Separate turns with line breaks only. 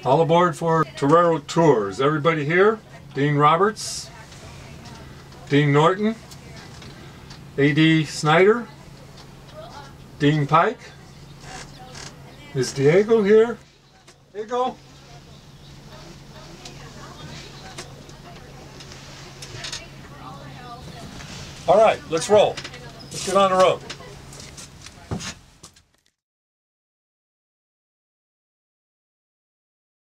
All aboard for Torero Tours. Everybody here? Dean Roberts, Dean Norton, AD Snyder, Dean Pyke. Is Diego here? Diego? All right, let's roll. Let's get on the road.